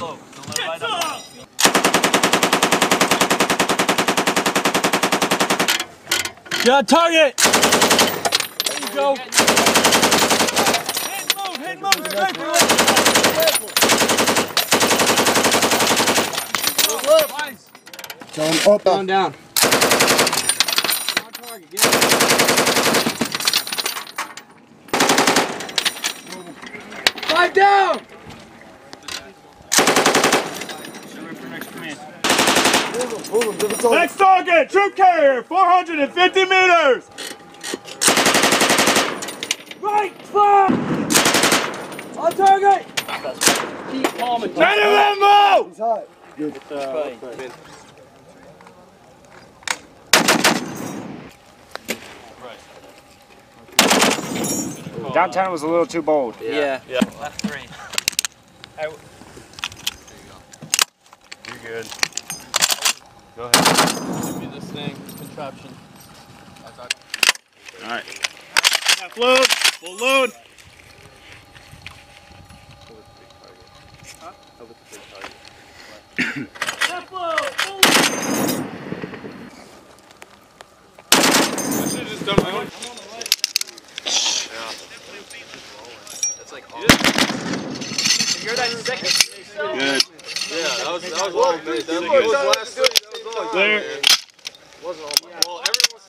slow. Don't let it light up. Got target! There you go. Hit move, straight for Nice. Up, down, down. On target, get it. Five down! Next target, troop carrier, 450 meters. Right, fire! On target! Keep calm and Negative ammo! He's hot. Good. Downtown was a little too bold. Yeah. Left 3. You're good. Go ahead. Give me this thing, contraption. Alright. Half load, full load. Half load, full load. I should have just done my own. That's like awesome. You're that second. Good. Yeah, that was long, man. That was last thing. That was all. Clear. Wasn't all my